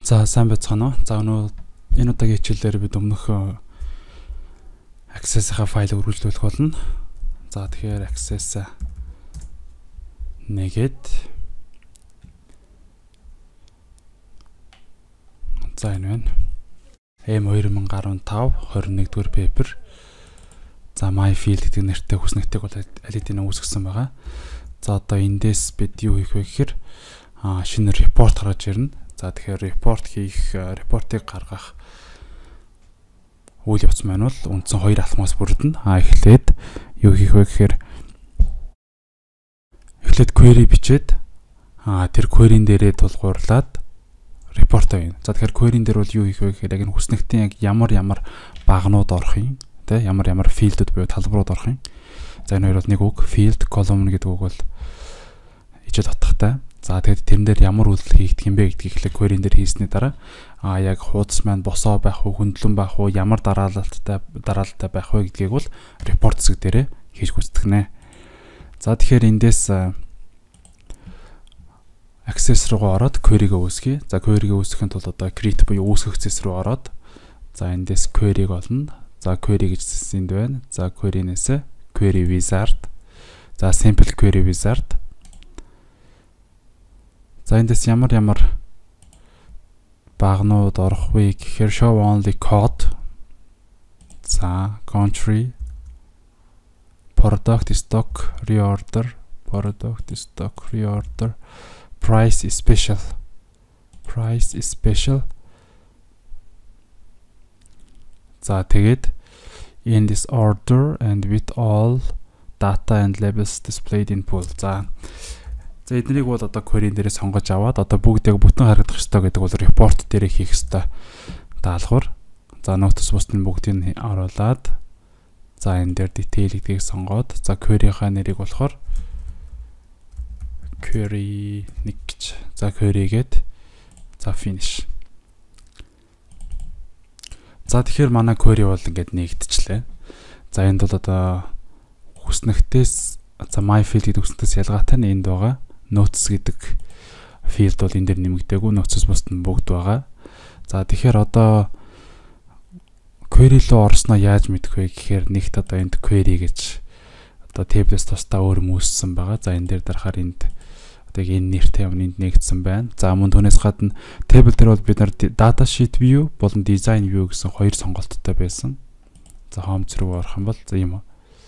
За сайн байцгаана уу? За энэ удаагийн хичээлээр бид өмнөх access-ийн файлыг үргэлжлүүлэх болно. За тэгэхээр access нэгэд за энэ байна. M2015 21-р paper. За myfield гэдэг нэртэй хүснэгтэйг бол аль хэдийн үүсгэсэн байгаа. За одоо эндээс бид юу хийх вэ гэхээр шинэ report гаргаж ирнэ. За тэгэхээр репортыг гаргах үйл явц маань бол үндсэн 2 алхмаас бүрдэнэ. Эхлээд юу хийх вэ гэхээр query бичээд тэр query-н дээрээ тулгуурлаад report авъя. За тэгэхээр query-н дээр бол юу хийх вэ гэхээр яг энэ хүснэгтийн яг ямар багнууд орох юм, тэ ямар филдүүд буюу талбарууд орох юм. За энэ хоёр бол нэг үг field column гэдэг үг бол ижил утгатай. За тэгэд тэрэн дээр ямар үйлдэл хийгдэх юм бэ гэдгийг ихлэ query-н дээр хийсний дараа яг хуудас маань босоо байх уу, хөндлөн байх уу, ямар дараалалтай байх вэ гэдгийг бол report хэсэг дээрээ хийж гүйцэтгэнэ. За тэгэхээр эндээс access руугаа ороод query-г үүсгэе. За query-г үүсгэхийн тулд одоо create буюу үүсгэх хэсэг рүү ороод за эндээс query-г олно. За query гэж энд байна. За query-нээс query wizard. За simple query wizard. За эндээс ямар багнууд орох вэ гэхээр show only code. За country product stock reorder price is special. За тэгээд in this order and with all data and labels displayed in pool. За эднийг бол одоо query-н дээрээ сонгож аваад одоо бүгд яг бүтэн харагдах ёстой гэдэг бол report дээрээ хийх ёстой даалгавар. За notice бусдын бүгдийг оруулаад за энэ дээр detail гэдгийг сонгоод за query-ийнхаа нэрийг болохоор query 1 гэж за query гээд за finish. За тэгэхээр манай query бол ингээд нэгдчихлээ. За энд бол одоо хүснэгтээс за myfield гэдэг хүснэгтээс ялгаатай нь энд байгаа notes гэдэг field бол энэ дээр нэмэгдээгүй, notes бусд нь бүгд байгаа. За тэгэхээр одоо query руу орсноо яаж мэдэх вэ гэхээр нэгт одоо энд query гэж одоо table-с тусдаа өөр мөссөн байгаа. За энэ дээр дарахаар энд одоо энэ нэртэй юм энд нэгдсэн байна. За мөн түүнээс гадна table дээр бол бид нар data sheet view болон design view гэсэн хоёр сонголттой байсан. За home руу орох юм бол за юм уу.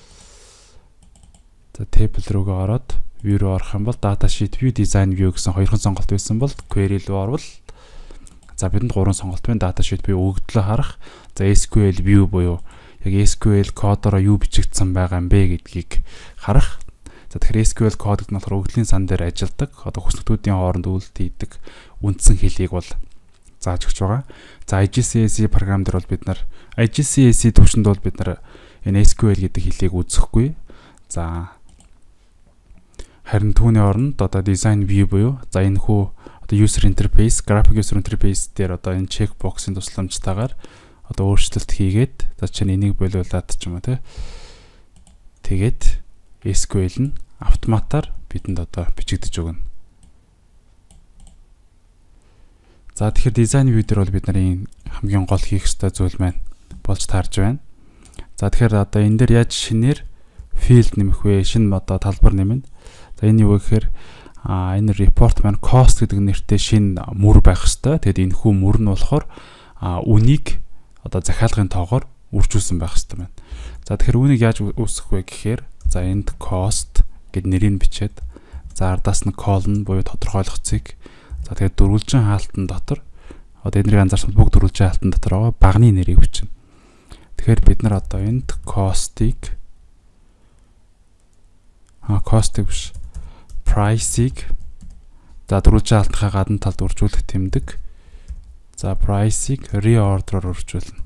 За table руугаа ороод view руу орох юм бол data sheet view, design view гэсэн хоёрхан сонголт байсан бол query руу орвол за бидэнд 3 сонголт байна. Data sheet view өгөгдлөө харах, за SQL view буюу яг SQL кодороо юу бичигдсэн байгаа юм бэ гэдгийг харах. За тэгэхээр SQL код гэдэг нь болохоор өгөгдлийн сан дээр ажилладаг, одоо хүснэгтүүдийн хооронд үйлдэл хийдэг үндсэн хэлийг бол зааж өгч байгаа. За IGCSE програм дээр бол бид нар IGCSE төвшөнд бол бид нар энэ SQL гэдэг хэлийг үзэхгүй. За харин түүний оронд одоо design view буюу за энэ хүү одоо user interface, graphic user interface дээр одоо энэ check box-ын тусламжтайгаар одоо өөрчлөлт хийгээд за чинь энийг болиулаад ч юм уу тэгээд SQL нь автоматар бидэнд одоо бичигдэж өгнө. За тэгэхээр design view дээр бол бид нарын хамгийн гол хийх ёстой зүйл маань болж таарж байна. За тэгэхээр одоо энэ дээр яаж шинээр field нэмэх вэ? Шинэ одоо талбар нэмнэ. За энэ юу гэхээр энэ report маань cost гэдэг нэртэй шинэ мөр байх ёстой. Тэгэд энэ хүү мөр нь болохоор үнийг одоо захиалгын тоогоор үржүүлсэн байх ёстой байна. За тэгэхээр үнийг яаж үүсгэх вэ гэхээр за энд cost гэд нэрийг бичээд за ардаас нь colon буюу тодорхойлгоцыг за тэгээд дөрвөлжин хаалтан дотор одоо эднийг анзаарсан бүгд дөрвөлжин хаалтан дотор байгаа багны нэрийг бичнэ. Тэгэхээр бид нар одоо энд cost-ыг биш price-ыг за дөрвөлжин хаалтынхаа гадна талд үржүүлэх тэмдэг. За price-ыг reorder-оор үржүүлнэ.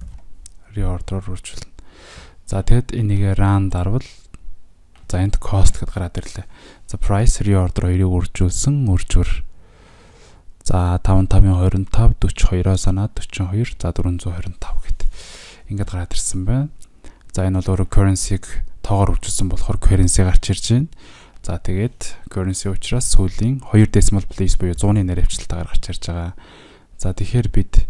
За тэгэд энийг run дарвал за энд cost гэдээ гараад ирлээ. За price reorder хоёрыг үржүүр. За 5525 42-оос санаад 42 за 425 гэд ингээд гараад ирсэн байна. За энэ бол өөрөө currency-г тоогоор үржүүлсэн болохоор currency гарч ирж байна. За тэгээд currency учраас сүүлийн 2 decimal place буюу 100-ны нэр авчирталтаар гарч ирж байгаа. За тэгэхээр бид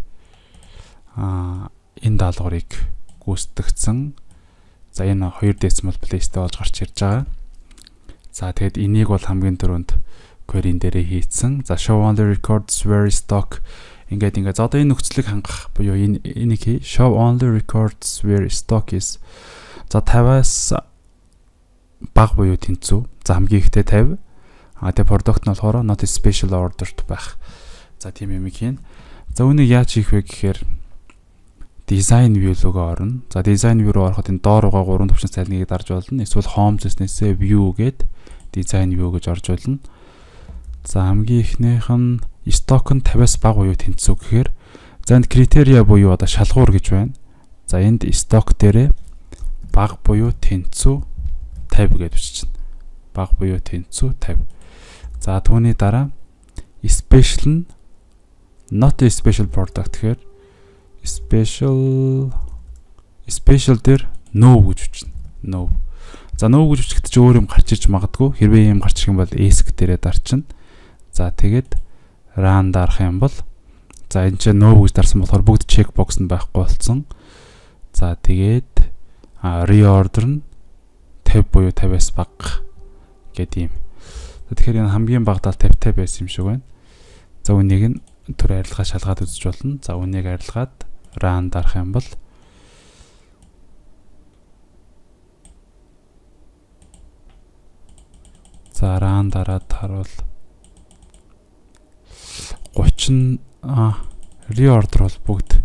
энэ даалгаврыг гүйцэтгэсэн. За энэ 2 decimal place-тэй болж гарч ирж байгаа. За тэгэд энийг бол хамгийн түрүүнд query-н дээрээ хийцэн. За show only records where stock ингээд за одоо энэ нөхцөлийг хангах буюу энийг show only records where stock is. За 50-аас бага буюу тэнцүү. За хамгийн ихтэй 50. Тэгээ product нь болохоор not special ordered байх. За тийм юм хийн. За үүнийг яаж хийх вэ гэхээр design view руугаа орно. За design view руу ороход энэ доор байгаа 3 төвшин цайлныг дарж болно. Эсвэл home зүйлснээсээ view гээд design view гэж орж болно. За хамгийн ихнийх нь stock нь 50-аас бага буюу тэнцүү гэхээр за энд критерия буюу одоо шалгуур гэж байна. За энд stock дээрээ бага буюу тэнцүү 50 гэж бичиж байна. Бага буюу тэнцүү 50. За түүний дараа special нь not a special product гэхээр special дээр no гэж бичнэ. No. За no гэж бичэхэд ч өөр юм гарч иж магадгүй. Хэрвээ юм гарчих юм бол ESC дээрээ дарчна. За тэгээд run дарах юм бол за энэ чинь no гэж дарсан болохоор бүгд check box нь байхгүй болсон. За тэгээд reorder нь 50 буюу 50-аас бага гэдэг юм. Тэгэхээр энэ хамгийн багадаа 50 байсан юм шиг байна. За үнийг нь төр арилгаа шалгаад үзэж болно. За үнийг арилгаад run дарах юм бол за run дараад харуул 30 reorder бол бүгд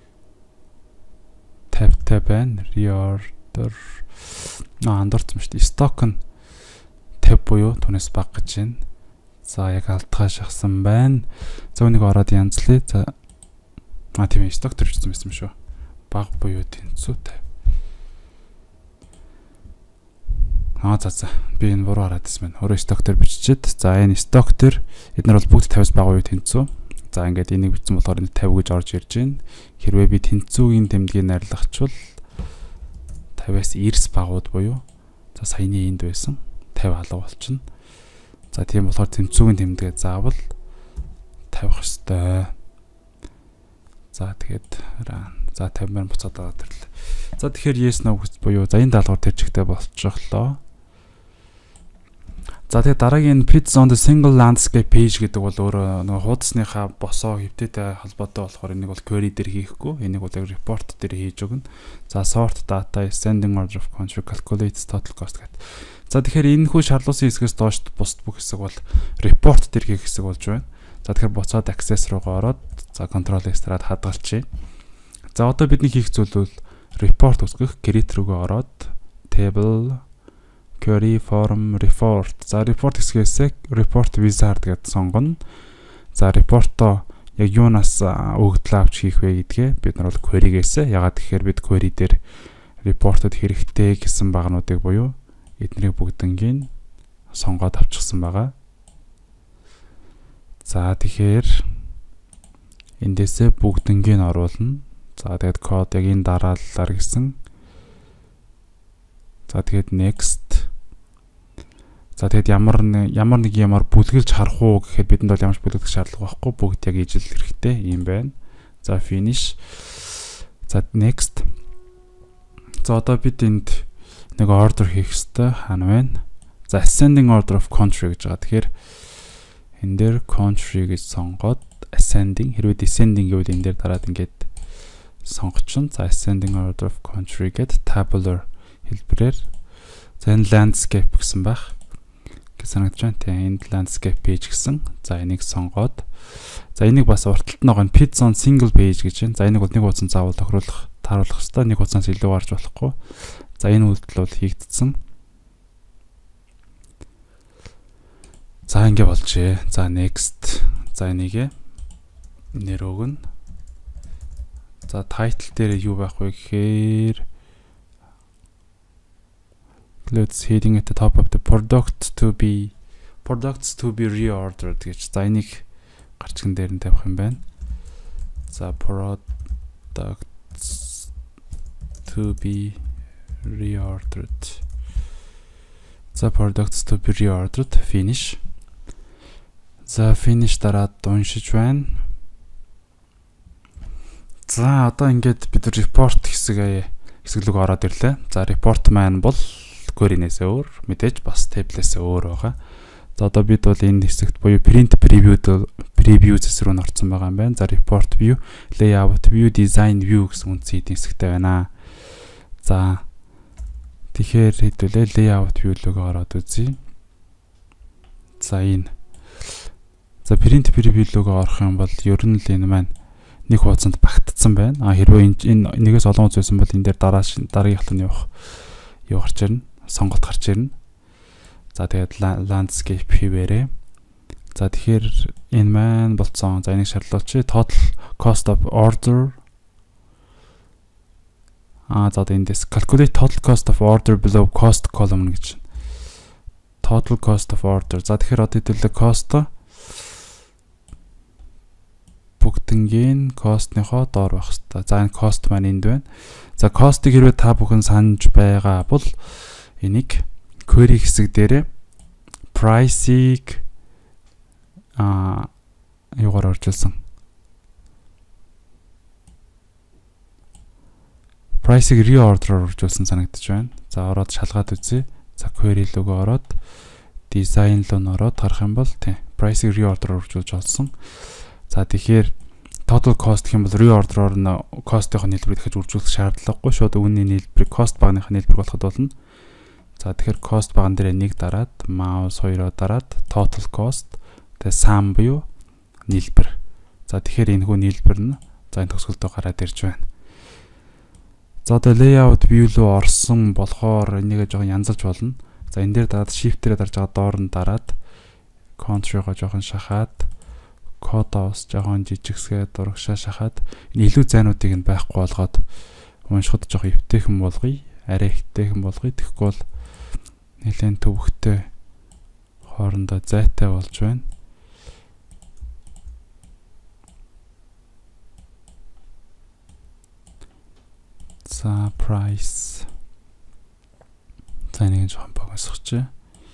50 байна. Reorder андуурсан шүү дээ. Stock нь 50 буюу түүнээс бага гэж байна. За яг алтгаа шахсан байна. За үнийг ороод янзлээ. За тийм ээ stock төрчихсөн байсан юм шүү. Бага буюу тэнцүү 50. За би энэ буруу хараад байсан байна. Өөрөө stock дээр биччихэд. За энэ stock дээр эдгээр бол бүгд 50-аас бага буюу тэнцүү. За ингээд энийг бичсэн болохоор энэ 50 гэж орж ирж байна. Хэрвээ би тэнцүүгийн тэмдгийг арилгахчвал 50-аас 90 багууд буюу за саяны энд байсан 50 алга болчихно. За тийм болохоор тэнцүүгийн тэмдгээ заавал тавих ёстой. За тэгээд за 50 мөр буцаад аваад ирлээ. За тэгэхээр yes no буюу за энэ даалгавар тэр чигтээ болчихлоо. За тэгээд дараагийн Pits on the single landscape page гэдэг бол өөрөө нөгөө хуудасныхаа босоо хэвтээтэй холбоотой болохоор энийг бол query дээр хийхгүй. Энийг бол яг report дээр хийж өгнө. За sort data, ascending order of country, calculate total cost гэдэг. За тэгэхээр энэ хүү шаардлагын хэсгээс доош бусд бүх хэсэг бол report дээр хийх хэсэг болж байна. За тэгэхээр буцаад access руугаа ороод за control x-раад хадгалчихъя. За одоо бидний хийх зүйл бол report үсгэх create руугаа ороод table query form report. За report хэсгээс report wizard гэдээ сонгоно. За report-о яг юунаас өгөгдөл авч хийх вэ гэдгээ бид нар бол query-гээс ягаад гэхээр бид query дээр report-од хэрэгтэй гэсэн багнуудыг буюу эднийг бүгднийг сонгоод авчихсан байгаа. За тэгэхээр эндээсээ бүгднийг оруулна. За тэгээд код яг энэ дараалалаар гэсэн. За тэгээд next. За тэгээд ямар нэг ямар бүлгэлж харах уу гэхэд бидэнд бол ямарч бүлэглэх шаардлага байхгүй. Бүгд яг ижил хэрэгтэй юм байна. За finish. За next. За одоо бид энд нэг order хийх ёстой. Хаана байна? За ascending order of country гэж байгаа. Тэгэхээр энэ дээр country гэж сонгоод ascending хэрвээ descending гэвэл энэ дээр дараад ингээд сонгочихно. За ascending order of country гэдэг tabular хэлбэрээр за энэ landscape гэсэн байх. Санагдаж байна. Тэгээ энэ landscape page гэсэн. За энийг сонгоод за энийг бас урталт нь байгаа Pits on single page гэж байна. За энийг бол нэг хуудсан заавал тохируулах хэрэгтэй. Нэг хуудсаас илүү гарч болохгүй. За энэ үйлдэл бол хийгдсэн. За ингэ болжээ. За next. За энийг нэр өгнө. За title дээр юу байх вэ гэхээр let's heading at the top of the products to be reordered гэж. За энийг гарчган дээр нь тавих юм байна. За products to be reordered. За products to be reordered finish. За finish дараад уншиж байна. За одоо ингээд бид report хэсэг рүү ороод ирлээ. За report маань бол query-нээс өөр, мэдээж бас table-ээс өөр байгаа. За одоо бид бол энэ хэсэгт буюу print preview зэс рүү орсон байгаа юм байна. За report view, layout view, design view гэсэн үндсэн хэсэгтэй байна. За тэгэхээр хэдүүлээ layout view руу ороод үзье. За энэ. За print preview руу орох юм бол ер нь л энэ маань нэг хуудсанд багтцсан байна. Хэрвээ энэ нэгээс олон хуудас байсан бол энэ дээр дараагийнх нь юу гарч ирнэ? Сонголт гарч ирнэ. За тэгээд landscape хийвэрээ. За тэгэхээр энэ маань болцсон. За энийг шаардлагач total cost of order. За эндээс calculate total cost of order below cost column гэж. Total cost of order. За тэгэхээр одоо хэдүүлээ cost бүгднгийн cost-ныхоо доор байх хэрэгтэй. За энэ cost маань энд байна. За cost-ыг хэрвээ та бүхэн санаж байгаа бол энийг query хэсэг дээр price-ийг юугаар оржуулсан. Price-ийг reorder-оор оржуулсан санагдаж байна. За ороод шалгаад үзье. За query рүү ороод design руу ороод харах юм бол тийм price-ийг reorder-оор оржуулж олсон. За тэгэхээр total cost гэх юм бол reorder-оор нь cost-ийн нийлбэрийг дахиж үржүүлэх шаардлагагүй. Шууд үнийн нийлбэрийг cost багных нийлбэр болоход болно. За тэгэхээр cost баган дээр 1 дараад mouse 2-оо дараад total cost тэгээ sum буюу нийлбэр. За тэгэхээр энэ хүү нийлбэр нь за энэ төгсгөлдөө гараад ирж байна. За одоо layout view руу орсон болохоор энийгээ жоохон янзалж болно. За энэ дээр дараад shift-ээр дарж байгаа доор нь дараад control-гоо жоохон шахаад кодоос жоохон жижигсгээд дурагшаа шахаад энэ илүү зайнуудыг нь байхгүй болгоод уншихад жоохон эвтэйхэн болгоё. Арай эвтэйхэн болгоё. Тэгэхгүй бол нэлээд төвөгтэй хоорондоо зайтай болж байна. За price. За нэг жоохон богосгоч.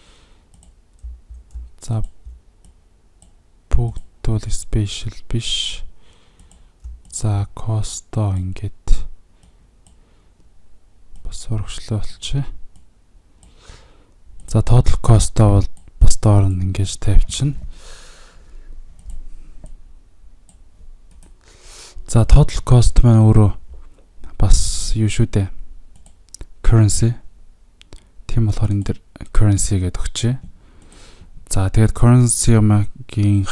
За бүгд тул special биш. За cost-оо ингээд бас урагшлаа болчих. За total cost-оо бол бас доор нь ингэж тавьчихна. За total cost маань өөрөө бас юу шүү дээ. Currency. Тийм болохоор энэ дэр currency гэдэг өгчээ. За тэгээд currency-гийн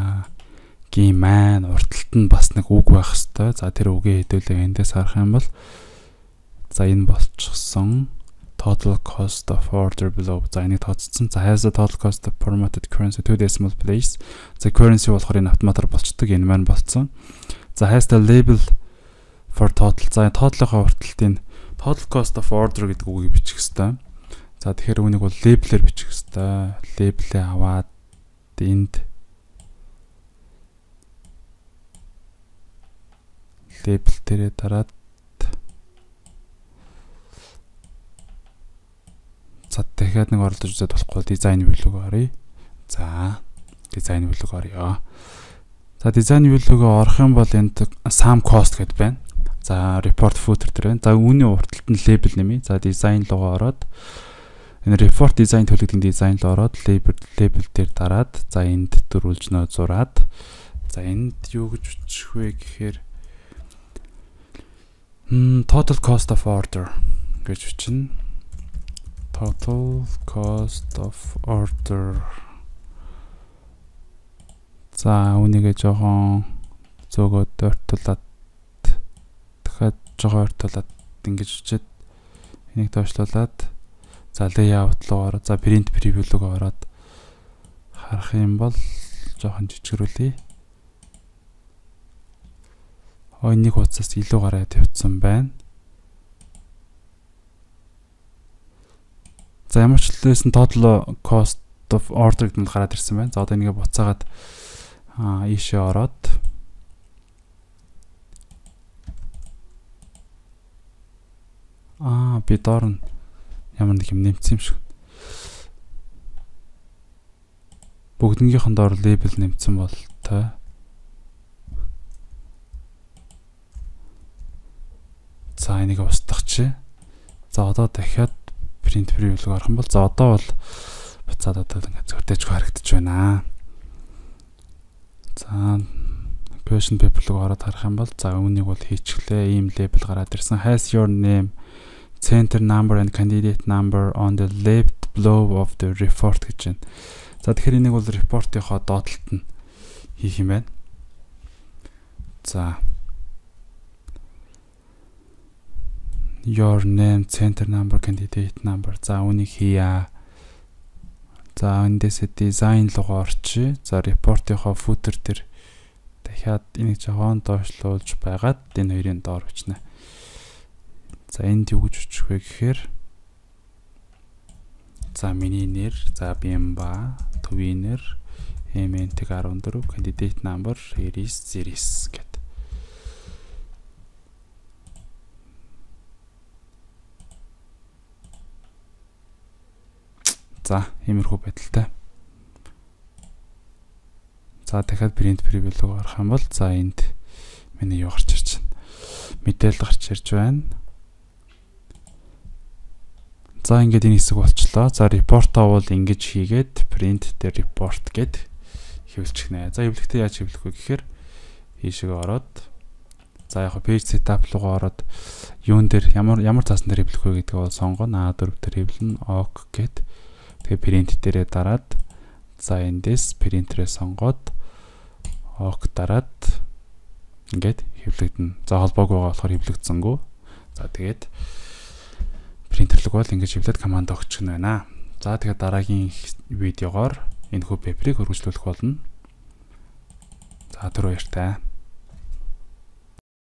маань урталт нь бас нэг үг байх хэвээр. За тэр үгээ хэдүүлээ эндээс харах юм бол за энэ болчихсон total cost of order below. За энийг тооцсон. За has the total cost of formatted currency to decimal place. За currency болохоор энэ автоматар болцдог. Энэ маань болцсон. За has the label for total. За total-ийнхаа урталтын total cost of order гэдэг үгийг бичих хэвээр. За тэгэхээр үүнийг бол label-ээр бичих хэвээр. Label-ээ аваад энд label дээрээ дараад за дахиад нэг орлож үзээд болохгүй design view руу оръё. За design view руу оръё. За design view руу орох юм бол энд sum cost гэдэг байна. За report footer дээр байна. За үүний урталт нь label нэмье. За design руу ороод энэ report design төлөвлөгийн design руу ороод label дээр дараад за энд дөрвөлж нөө зураад за энд юу гэж бичих вэ гэхээр total cost of order гэж бичнэ. Total cost of order. За үүнийгээ жоохон зөөгөөд ойртуулад дахиад жоохон ойртуулад ингэж бичээд энийг доошлуулад за layout руу ороод за print preview руу ороод харах юм бол жоохон жижигрүүлье. Нэг хуудасаас илүү гараад явцсан байна. За ямар ч хэлсэн total cost of order гэдэг нь гараад ирсэн байна. За одоо энийгээ буцаагаад ийшээ ороод би доор нь ямар нэг юм нэмсэн юм шиг. Бүгднгийнхэн доор label нэмсэн бол та За энийг устгах. За одоо дахиад print preview руу орох юм бол за одоо бол буцаад одоо ингээд зөрдөөж харагдаж байна. За question paper руу ороод харах юм бол за үүнийг бол хийчихлээ. Ийм label гараад ирсэн. Has your name, center number and candidate number on the left below of the report гэж байна. За тэгэхээр энийг бол report-ийнхоо доотлолт нь хийх юм байна. За your name, center number, candidate number. За үүнийг хийя. За эндээсээ design руу орчих. За report-ийнхоо footer дээр дахиад энийг жоохон доошлуулж байгаад энэ хоёрын доор бичнэ. За энд юу гэж очих вэ гэхээр за миний нэр, за Бямба, төвийн нэр, MNTG 14, candidate number 99 гэд. За иймэрхүү байдалтай. За дахиад print preview руу орох юм бол за энд миний юу гарч ирж байна. Мэдээлэл гарч ирж байна. За ингээд энэ хэсэг болчлоо. За report-аа бол ингэж хийгээд print дээр report гэд хэвлчихнэ. За хэвлэхдээ яаж хэвлэх вэ гэхээр ийшээ ороод за яг page setup руу ороод юун дээр ямар цаасан дээр хэвлэх вэ гэдгийг бол сонгоно. A4 дээр хэвлэн ok гэд тэгээ print дээрээ дараад за эндээс print-рээ сонгоод ok дараад ингээд хэвлэгдэнэ. За холбоог байгаа болохоор хэвлэгдсэнгүү. За тэгээд принтерлэг бол ингэж хэвлээд команд өгч гэнэ байна. За тэгээд дараагийн видеогоор энэ хүү пейперийг хөрвүүлэх болно. За түр баяртай.